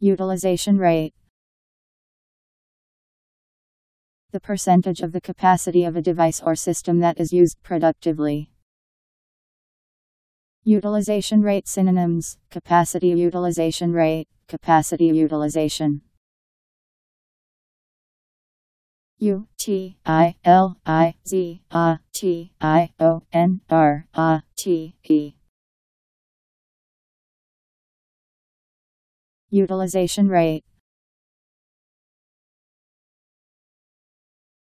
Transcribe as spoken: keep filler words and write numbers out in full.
Utilization rate. The percentage of the capacity of a device or system that is used productively. Utilization rate synonyms: capacity utilization rate, capacity utilization. U T I L I Z A T I O N R A T E. Utilization rate.